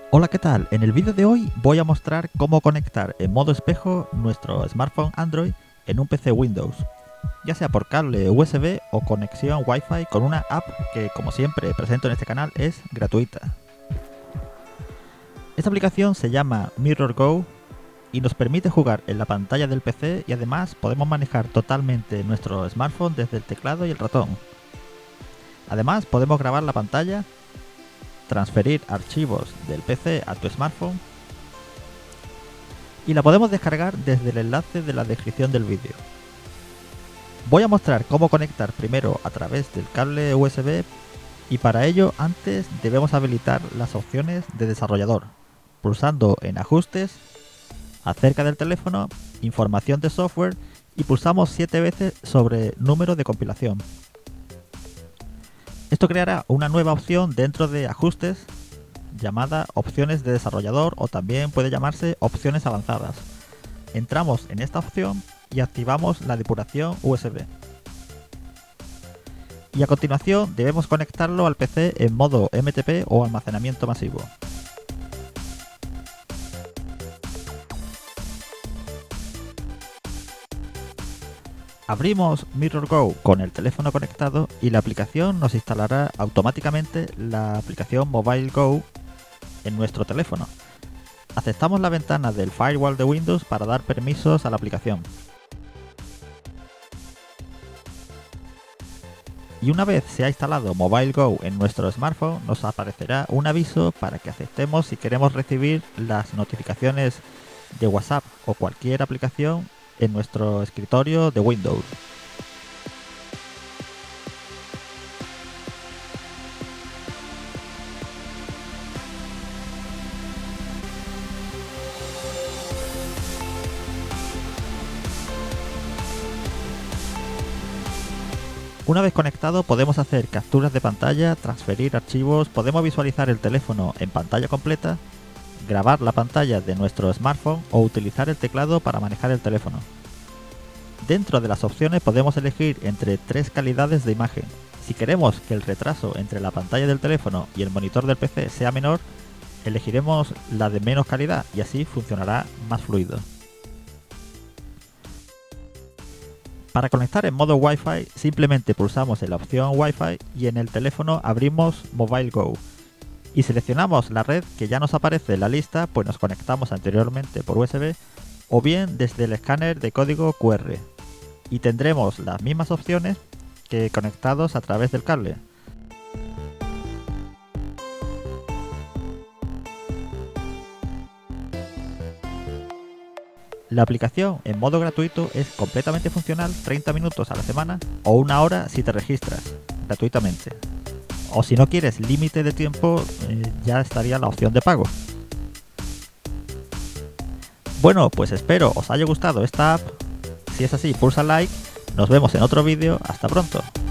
Hola, ¿qué tal? En el vídeo de hoy voy a mostrar cómo conectar en modo espejo nuestro smartphone Android en un PC Windows, ya sea por cable USB o conexión Wi-Fi con una app que, como siempre presento en este canal, es gratuita. Esta aplicación se llama Mirror Go y nos permite jugar en la pantalla del PC y además podemos manejar totalmente nuestro smartphone desde el teclado y el ratón. Además podemos grabar la pantalla, transferir archivos del PC a tu smartphone y la podemos descargar desde el enlace de la descripción del vídeo. Voy a mostrar cómo conectar primero a través del cable USB y para ello antes debemos habilitar las opciones de desarrollador, pulsando en ajustes, acerca del teléfono, información de software y pulsamos 7 veces sobre número de compilación. Esto creará una nueva opción dentro de ajustes llamada opciones de desarrollador o también puede llamarse opciones avanzadas. Entramos en esta opción y activamos la depuración USB. Y a continuación debemos conectarlo al PC en modo MTP o almacenamiento masivo. Abrimos Mirror Go con el teléfono conectado y la aplicación nos instalará automáticamente la aplicación Mobile Go en nuestro teléfono. Aceptamos la ventana del firewall de Windows para dar permisos a la aplicación. Y una vez se ha instalado Mobile Go en nuestro smartphone, nos aparecerá un aviso para que aceptemos si queremos recibir las notificaciones de WhatsApp o cualquier aplicación en nuestro escritorio de Windows. Una vez conectado podemos hacer capturas de pantalla, transferir archivos, podemos visualizar el teléfono en pantalla completa, grabar la pantalla de nuestro smartphone o utilizar el teclado para manejar el teléfono. Dentro de las opciones podemos elegir entre 3 calidades de imagen. Si queremos que el retraso entre la pantalla del teléfono y el monitor del PC sea menor, elegiremos la de menos calidad y así funcionará más fluido. Para conectar en modo Wi-Fi simplemente pulsamos en la opción Wi-Fi y en el teléfono abrimos Mobile Go y seleccionamos la red que ya nos aparece en la lista, pues nos conectamos anteriormente por USB o bien desde el escáner de código QR y tendremos las mismas opciones que conectados a través del cable. La aplicación en modo gratuito es completamente funcional 30 minutos a la semana o 1 hora si te registras gratuitamente. O si no quieres límite de tiempo, ya estaría la opción de pago. Bueno, pues espero os haya gustado esta app. Si es así, pulsa like. Nos vemos en otro vídeo. Hasta pronto.